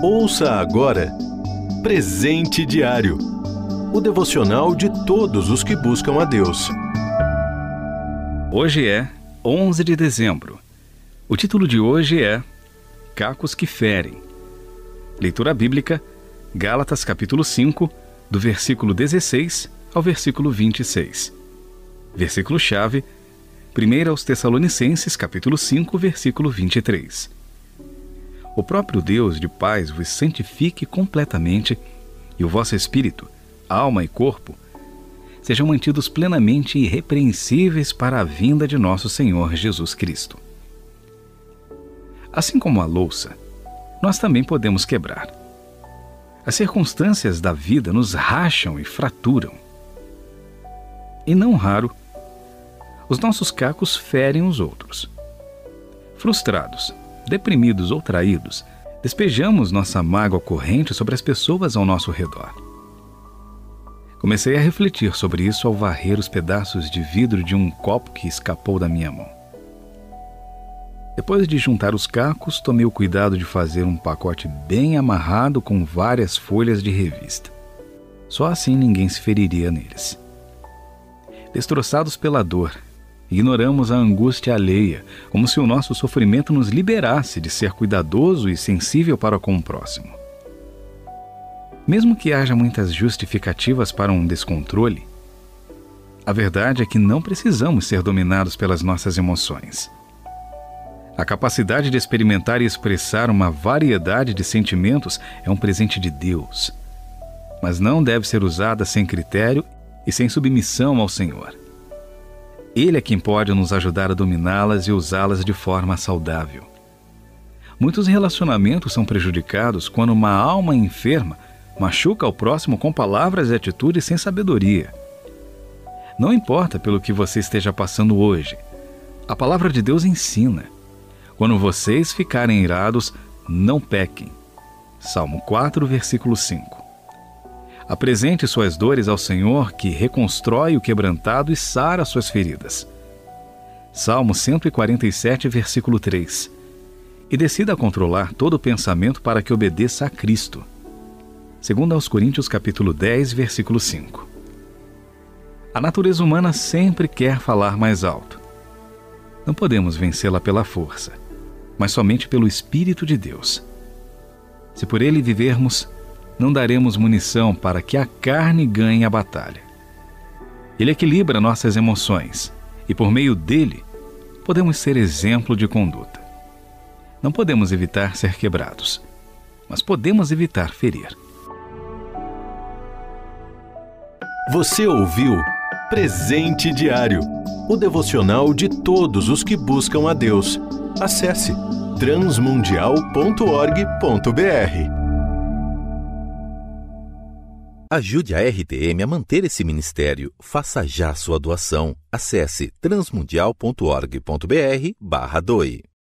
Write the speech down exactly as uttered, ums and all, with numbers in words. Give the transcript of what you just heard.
Ouça agora Presente Diário, o devocional de todos os que buscam a Deus. Hoje é onze de dezembro. O título de hoje é Cacos que Ferem. Leitura bíblica, Gálatas capítulo cinco, do versículo dezesseis ao versículo vinte e seis. Versículo-chave, primeiro aos Tessalonicenses capítulo cinco, versículo vinte e três. O próprio Deus de paz vos santifique completamente, e o vosso espírito, alma e corpo sejam mantidos plenamente irrepreensíveis para a vinda de nosso Senhor Jesus Cristo. Assim como a louça, nós também podemos quebrar. As circunstâncias da vida nos racham e fraturam. E não raro, os nossos cacos ferem os outros. Frustrados, deprimidos ou traídos, despejamos nossa mágoa corrente sobre as pessoas ao nosso redor. Comecei a refletir sobre isso ao varrer os pedaços de vidro de um copo que escapou da minha mão. Depois de juntar os cacos, tomei o cuidado de fazer um pacote bem amarrado com várias folhas de revista. Só assim ninguém se feriria neles. Destroçados pela dor, ignoramos a angústia alheia, como se o nosso sofrimento nos liberasse de ser cuidadoso e sensível para com o próximo. Mesmo que haja muitas justificativas para um descontrole, a verdade é que não precisamos ser dominados pelas nossas emoções. A capacidade de experimentar e expressar uma variedade de sentimentos é um presente de Deus, mas não deve ser usada sem critério e sem submissão ao Senhor. Ele é quem pode nos ajudar a dominá-las e usá-las de forma saudável. Muitos relacionamentos são prejudicados quando uma alma enferma machuca o próximo com palavras e atitudes sem sabedoria. Não importa pelo que você esteja passando hoje, a palavra de Deus ensina: quando vocês ficarem irados, não pequem. Salmo quatro, versículo cinco. Apresente suas dores ao Senhor, que reconstrói o quebrantado e sara suas feridas. Salmo cento e quarenta e sete, versículo três. E decida controlar todo o pensamento para que obedeça a Cristo. Segundo aos Coríntios capítulo dez, versículo cinco. A natureza humana sempre quer falar mais alto. Não podemos vencê-la pela força, mas somente pelo Espírito de Deus. Se por ele vivermos, não daremos munição para que a carne ganhe a batalha. Ele equilibra nossas emoções e, por meio dele, podemos ser exemplo de conduta. Não podemos evitar ser quebrados, mas podemos evitar ferir. Você ouviu Presente Diário, o devocional de todos os que buscam a Deus. Acesse transmundial ponto org ponto br. Ajude a R T M a manter esse ministério. Faça já sua doação. Acesse transmundial ponto org ponto br barra doe.